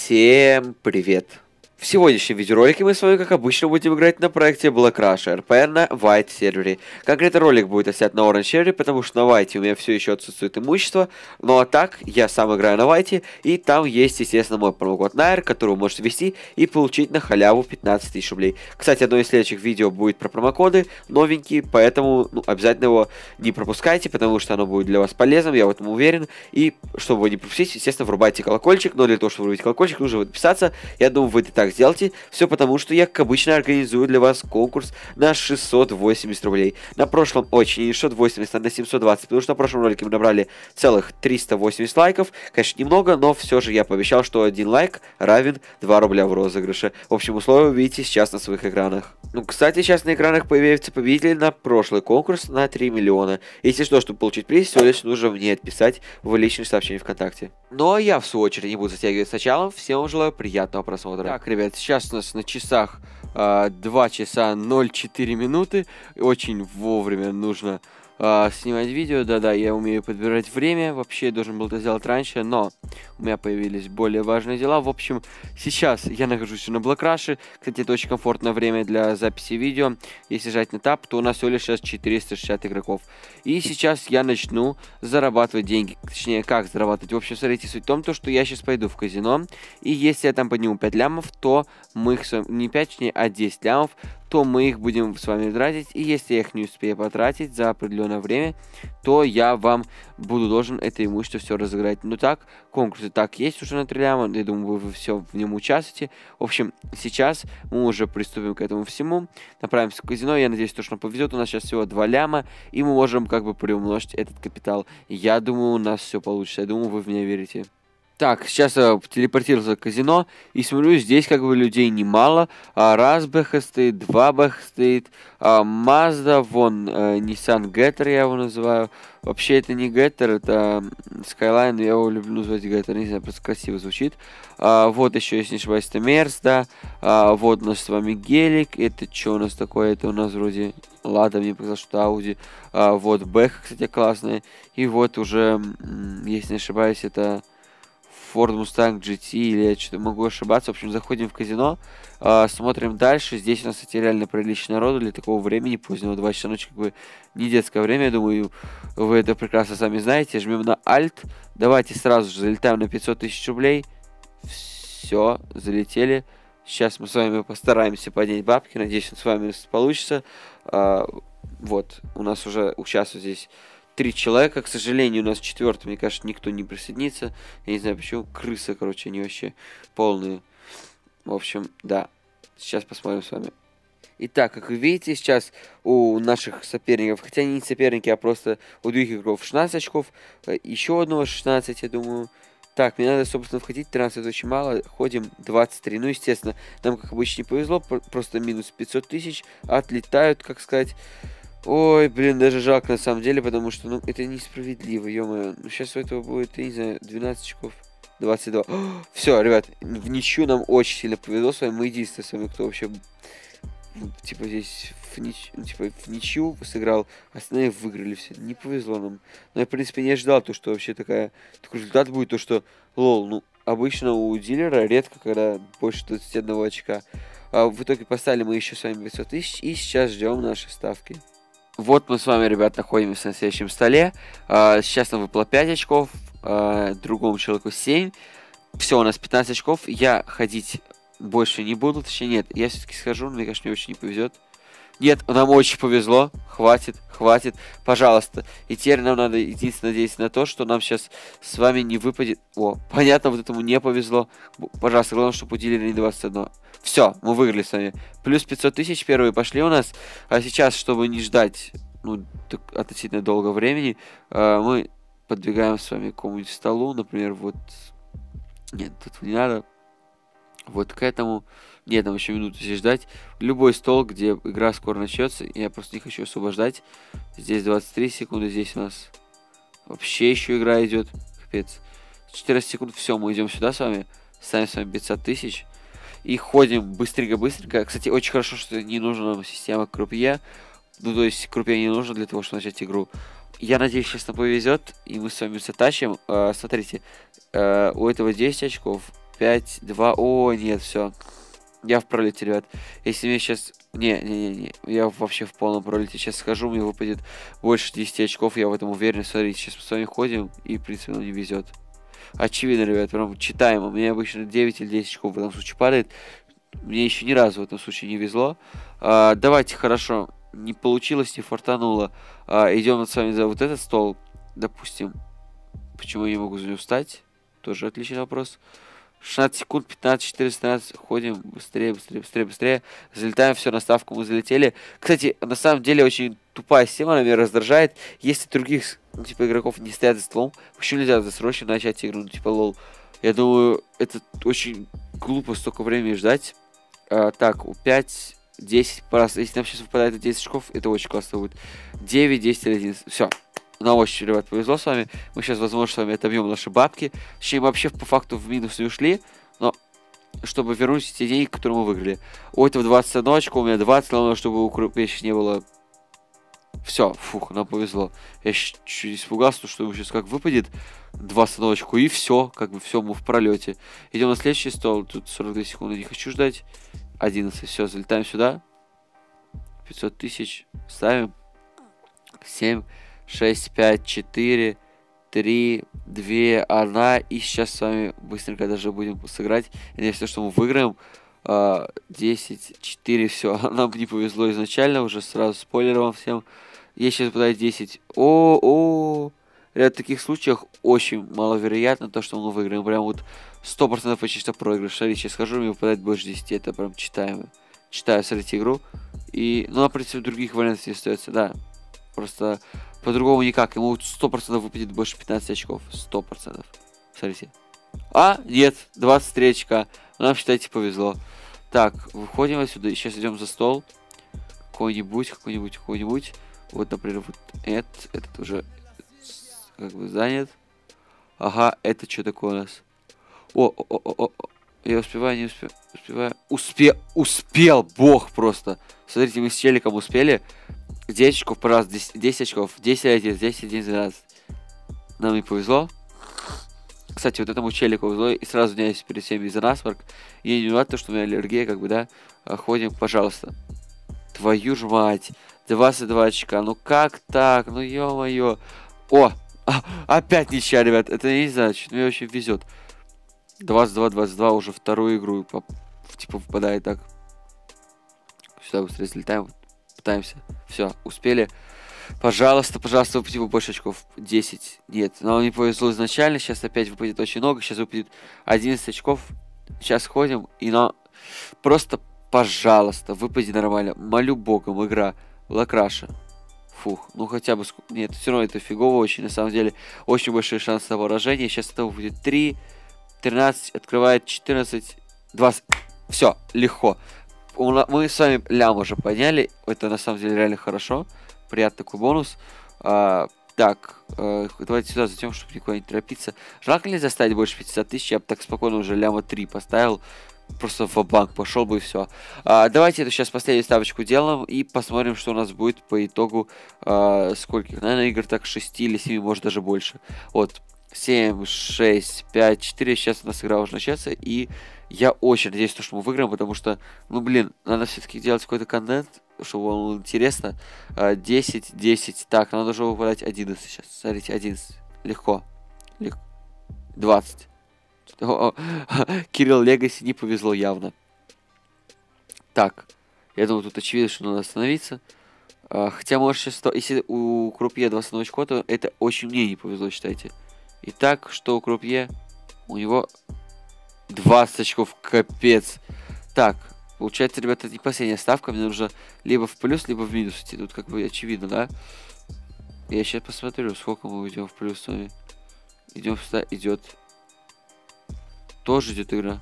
Всем привет! В сегодняшнем видеоролике мы с вами, как обычно, будем играть на проекте Black Rush RP на White сервере. Конкретно ролик будет снят на Orange сервере, потому что на White у меня все еще отсутствует имущество. Ну а так, я сам играю на White, и там есть, естественно, мой промокод NAIR, который вы можете ввести и получить на халяву 15 тысяч рублей. Кстати, одно из следующих видео будет про промокоды, новенькие, поэтому обязательно его не пропускайте, потому что оно будет для вас полезным, я в этом уверен. И чтобы его не пропустить, естественно, врубайте колокольчик, но для того, чтобы врубить колокольчик, нужно подписаться. Я думаю, вы это так сделайте. Все потому, что я, как обычно, организую для вас конкурс на 680 рублей. На прошлом, не 680, а на 720, потому что на прошлом ролике мы набрали целых 380 лайков. Конечно, немного, но все же я пообещал, что 1 лайк равен 2 рубля в розыгрыше. В общем, условия вы видите сейчас на своих экранах. Ну, кстати, сейчас на экранах появится победитель на прошлый конкурс на 3 миллиона. Если что, чтобы получить приз, всего лишь нужно мне отписать в личные сообщения ВКонтакте. Ну, а я, в свою очередь, не буду затягивать с началом. Всем вам желаю приятного просмотра. Так, ребят, сейчас у нас на часах 2 часа 04 минуты. Очень вовремя нужно снимать видео. Да-да, я умею подбирать время. Вообще, я должен был это сделать раньше, но у меня появились более важные дела. В общем, сейчас я нахожусь на Black Rush. Кстати, это очень комфортное время для записи видео. Если жать на Tab, то у нас всего лишь сейчас 460 игроков. И сейчас я начну зарабатывать деньги. Точнее, как зарабатывать. В общем, смотрите, суть в том, что я сейчас пойду в казино. И если я там подниму 5 лямов, то мы их не 5, точнее, а 10 лямов, то мы их будем с вами тратить. И если я их не успею потратить за определенное время, то я вам буду должен это имущество все разыграть. Ну так, конкурсы так есть уже на 3 ляма. Я думаю, вы все в нем участвуете. В общем, сейчас мы уже приступим к этому всему. Направимся в казино. Я надеюсь, что нам повезет. У нас сейчас всего 2 ляма. И мы можем как бы приумножить этот капитал. Я думаю, у нас все получится. Я думаю, вы в меня верите. Так, сейчас я телепортировался в казино и смотрю, здесь как бы людей немало. Раз бэха стоит, 2 бэха стоит, Mazda, вон, Nissan Getter я его называю. Вообще это не Getter, это Skyline, но я его люблю называть Getter, не знаю, просто красиво звучит. Вот еще, если не ошибаюсь, это Мерс, да. Вот у нас с вами гелик, это что у нас такое, это у нас вроде Лада, мне показалось, что Audi. Вот бэха, кстати, классная. И вот уже, если не ошибаюсь, это Ford Mustang GT, или я что-то могу ошибаться. В общем, заходим в казино, смотрим дальше. Здесь у нас, кстати, реально прилично народу для такого времени позднего. 2 часа ночи, как бы не детское время. Я думаю, вы это прекрасно сами знаете. Жмем на Alt. Давайте сразу же залетаем на 500 тысяч рублей. Все, залетели. Сейчас мы с вами постараемся поднять бабки. Надеюсь, с вами получится. Вот, у нас уже участвует здесь 3 человека. К сожалению, у нас 4-й, мне кажется, никто не присоединится. Я не знаю почему. Крысы, короче, они вообще полные. В общем, да. Сейчас посмотрим с вами. Итак, как вы видите, сейчас у наших соперников, хотя они не соперники, а просто у других игроков 16 очков. Еще одного 16, я думаю. Так, мне надо, собственно, входить. 13 это очень мало. Ходим 23. Ну, естественно, нам, как обычно, не повезло. Просто минус 500 тысяч. Отлетают, как сказать. Ой, блин, даже жалко на самом деле, потому что, ну, это несправедливо, ё-моё. Ну, сейчас у этого будет, я не знаю, 12 очков, 22. Все, ребят, в ничью нам очень сильно повезло с вами. Мы единственные с вами, кто вообще, типа, здесь в ничью сыграл, остальные выиграли все. Не повезло нам. Но я, в принципе, не ожидал то, что вообще такой результат будет, то, что, лол, ну, обычно у дилера редко, когда больше 21 очка. В итоге поставили мы еще с вами 500 тысяч, и сейчас ждем наши ставки. Вот мы с вами, ребят, находимся на следующем столе. Сейчас нам выпало 5 очков, другому человеку 7. Все, у нас 15 очков. Я ходить больше не буду, точнее нет, я все-таки схожу, но мне, конечно, мне очень не повезет. Нет, нам очень повезло. Хватит, хватит, пожалуйста. И теперь нам надо единственно надеяться на то, что нам сейчас с вами не выпадет. О, понятно, вот этому не повезло. Пожалуйста, главное, чтобы у дилера не 21. Все, мы выиграли с вами. Плюс 500 тысяч первые пошли у нас. А сейчас, чтобы не ждать, ну, относительно долго времени, мы подвигаем с вами к какому-нибудь столу, например, вот. Нет, тут не надо. Вот к этому. Нет, нам еще минуту здесь ждать. Любой стол, где игра скоро начнется. Я просто не хочу освобождать. Здесь 23 секунды, здесь у нас вообще еще игра идет. Капец. 14 секунд, все, мы идем сюда с вами. Ставим с вами 500 тысяч. И ходим быстренько-быстренько. Кстати, очень хорошо, что не нужна нам система крупье. Ну, то есть крупье не нужно для того, чтобы начать игру. Я надеюсь, сейчас нам повезет, и мы с вами затащим. Смотрите, у этого 10 очков, 5, 2. О, нет, все. Я в пролете, ребят. Если мне сейчас... Не. Я вообще в полном пролете. Сейчас схожу, мне выпадет больше 10 очков. Я в этом уверен. Смотрите, сейчас мы с вами ходим, и, в принципе, нам не везет. Очевидно, ребят, прям читаемо. Мне обычно 9 или 10 очков в этом случае падает. Мне еще ни разу в этом случае не везло. Давайте, хорошо. Не получилось, не фартануло. Идем с вами за вот этот стол. Допустим. Почему я не могу за него встать? Тоже отличный вопрос. 16 секунд, 15, 14, 13. Ходим быстрее. Залетаем, все, на ставку мы залетели. Кстати, на самом деле очень тупая система, она меня раздражает. Если других, типа, игроков не стоят за столом, почему нельзя досрочно начать игру? Ну, типа, лол. Я думаю, это очень глупо столько времени ждать. Так, у 5, 10, раз. Если нам сейчас выпадает 10 очков, это очень классно будет. 9, 10 или 11. Все. На очередь, ребят, повезло с вами. Мы сейчас, возможно, с вами отобьем наши бабки. Точнее, мы вообще по факту в минус не ушли. Но чтобы вернуть те деньги, которые мы выиграли. У этого 21 очко, у меня 20. Главное, чтобы у Крупечи не было... Все, фух, нам повезло. Я чуть испугался, что ему сейчас как выпадет 21 очко, и все, как бы все, мы в пролете. Идем на следующий стол. Тут 42 секунды, не хочу ждать. 11, все, залетаем сюда. 500 тысяч. Ставим. 7, 6, 5, 4, 3, 2, 1. И сейчас с вами быстренько даже будем сыграть. Я надеюсь, что мы выиграем. 10, 4, все. Нам не повезло изначально, уже сразу спойлер вам всем. Я сейчас выпадает 10. Ребят, в таких случаях очень маловероятно то, что мы выиграем. Прям вот 100% почти что проигрыш. Смотрите, сейчас схожу, мне выпадает больше 10. Это прям читаемо. Читаю, смотрите, игру. И, ну, а в принципе, других вариантов не остается, да. Просто по-другому никак. Ему 100% выпадет больше 15 очков. 100%. Смотрите. Нет, 23 очка. Нам, считайте, повезло. Так, выходим отсюда. И сейчас идем за стол. Какой-нибудь. Вот, например, вот этот уже как бы занят. Ага, это что такое у нас? Я успеваю, не успеваю. Успел, бог просто. Смотрите, мы с челиком успели. 10 очков по раз, 10 очков, 10 1, 10 1, 12. Нам не повезло. Кстати, вот этому челику повезло. И сразу извиняюсь перед всеми за насморк. Я не виноват, что у меня аллергия, как бы, да. Ходим, пожалуйста. Твою ж мать. 22 очка. Ну как так? Ну ё-моё. Опять ничья, ребят. Это я не знаю, что мне очень везет. 22 уже вторую игру типа выпадает так. Сюда быстрее залетаем. Пытаемся. Все, успели. Пожалуйста, выпадите больше очков. 10. Нет, нам не повезло изначально. Сейчас опять выпадет очень много. Сейчас выпадет 11 очков. Сейчас ходим. И нам просто, пожалуйста, выпади нормально. Молю богом, игра. Лакраша. Фух, ну хотя бы... Нет, все равно это фигово очень. На самом деле, очень большой шанс на поражение. Сейчас это будет 3, 13, открывает 14, 20. Все, легко. Мы с вами лям уже подняли. Это на самом деле реально хорошо. Приятный такой бонус. Так, давайте сюда затем, чтобы никуда не торопиться. Жалко нельзя ставить больше 50 тысяч. Я бы так спокойно уже ляма 3 поставил. Просто в банк пошел бы и все. Давайте эту сейчас последнюю ставочку делаем и посмотрим, что у нас будет по итогу. Скольких? Наверное, игр так 6 или 7, может даже больше. Вот. 7, 6, 5, 4. Сейчас у нас игра уже начнется. И я очень надеюсь, что мы выиграем, потому что, ну, блин, надо все-таки делать какой-то контент, чтобы он был интересно. 10, 10. Так, нам должно выпадать 11 сейчас. Смотрите, 11. Легко. 20. Кирилл Легаси не повезло явно. Так. Я думаю, тут очевидно, что надо остановиться. Хотя, может, сейчас... Если у Крупье 21 очко, то это очень мне не повезло, считайте. Итак, что у Крупье? У него 20 очков, капец. Так, получается, ребята, это не последняя ставка. Мне нужно либо в плюс, либо в минус идти. Тут как бы очевидно, да? Я сейчас посмотрю, сколько мы уйдем в плюс с вами. Идем сюда, идет. Тоже идет игра.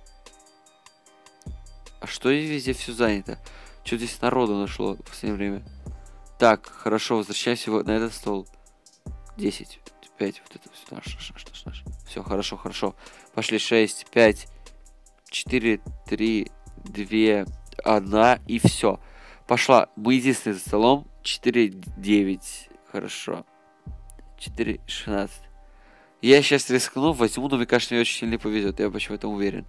А что везде все занято? Что здесь народу нашло в последнее время? Так, хорошо, возвращаемся на этот стол. 10, 5, вот это все наш. Все, хорошо. Пошли 6, 5, 4, 3, 2, 1 и все. Пошла. Мы единственные за столом. 4, 9. Хорошо. 4, 16. Я сейчас рискну, возьму, но мне кажется, мне очень сильно повезет. Я почему в этом уверен.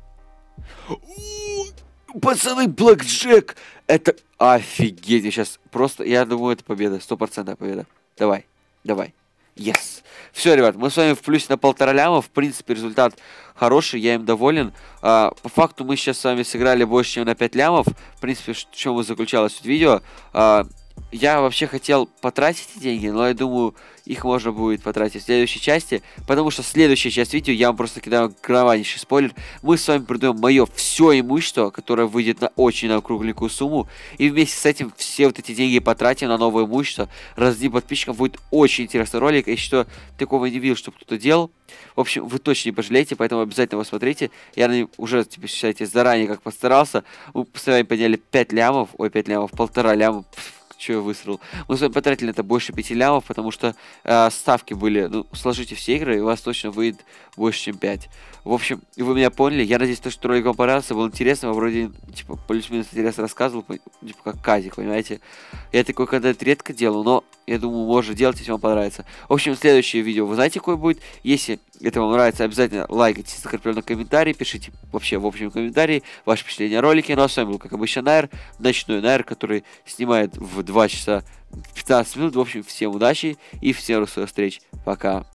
Пацаны, Блэк Джек! Это офигеть. Я сейчас просто, я думаю, это победа. 100% победа. Давай, давай. Yes. Все, ребят, мы с вами в плюсе на 1,5 ляма. В принципе, результат хороший, я им доволен. По факту мы сейчас с вами сыграли больше, чем на 5 лямов. В принципе, в чем и заключалось это видео. Я вообще хотел потратить эти деньги, но я думаю, их можно будет потратить в следующей части, потому что следующая часть видео, я вам просто кидаю громаднейший спойлер, мы с вами продаем мое все имущество, которое выйдет на очень на кругленькую сумму, и вместе с этим все вот эти деньги потратим на новое имущество, раздадим подписчикам, будет очень интересный ролик, я считаю, такого не видел, чтобы кто-то делал. В общем, вы точно не пожалеете, поэтому обязательно его смотрите. Я уже, типа, считайте, заранее как постарался. Мы с вами подняли 5 лямов, ой, 5 лямов, 1,5 ляма. Что я высрал? Мы с вами потратили это больше 5 лямов, потому что ставки были, ну, сложите все игры, и у вас точно выйдет больше, чем 5. В общем, вы меня поняли. Я надеюсь, что ролик вам понравился, был интересным. Я вроде, типа, плюс-минус интересно рассказывал, типа, как казик, понимаете? Я такой контент редко делаю, но я думаю, можно делать, если вам понравится. В общем, следующее видео, вы знаете, какое будет? Если это вам нравится, обязательно лайкайте закрепленный комментарий, пишите вообще в общем комментарии ваши впечатления о ролике. Ну а с вами был, как обычно, Найр, ночной Найр, который снимает в 2 часа 15 минут. В общем, всем удачи и всем до встреч. Пока.